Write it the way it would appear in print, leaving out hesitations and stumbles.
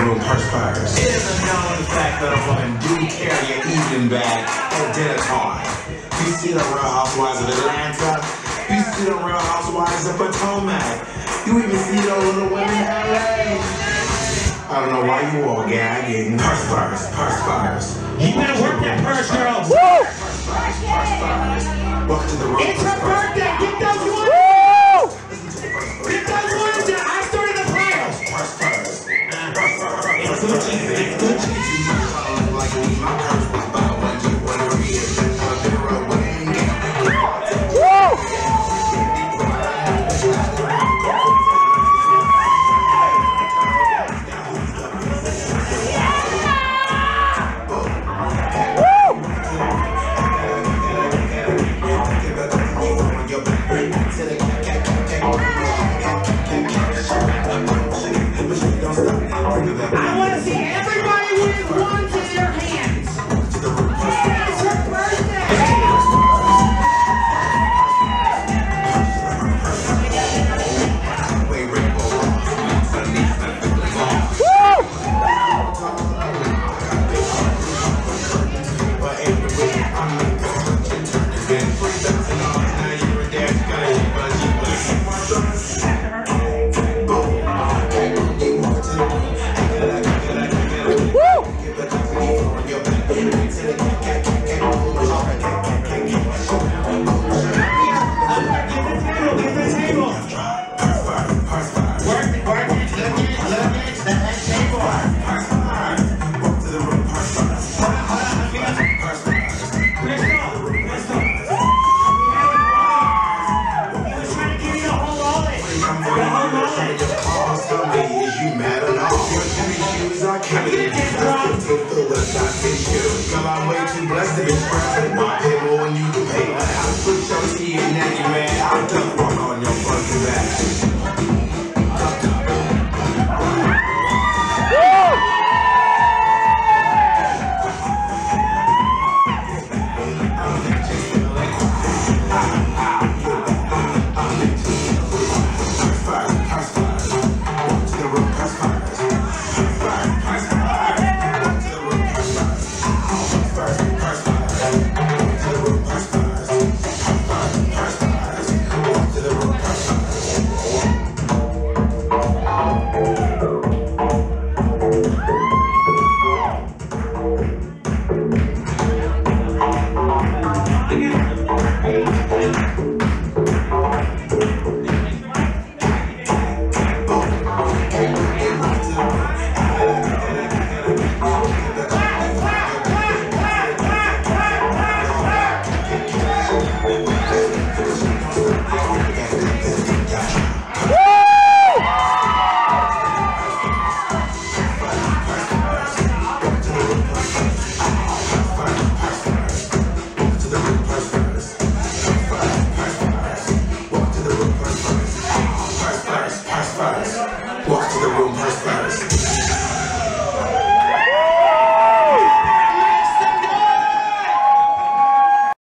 room perspires. It is a known fact that a woman do carry an evening bag at dinner time. You see the Real Housewives of Atlanta. You see the Real Housewives of Potomac. You even see those little women in LA. I don't know why you all gagging. Perspires. You better work that purse, girl. Perspires. Welcome to the room. It's her birthday. Get those ones. Get those ones down. I started the fire. It's good cheese. You might look like me. My purse was about when you want to read it. I want to see everybody with ones in their hands. It's her birthday. I'm way too blessed to be scrapping my payroll when you can pay.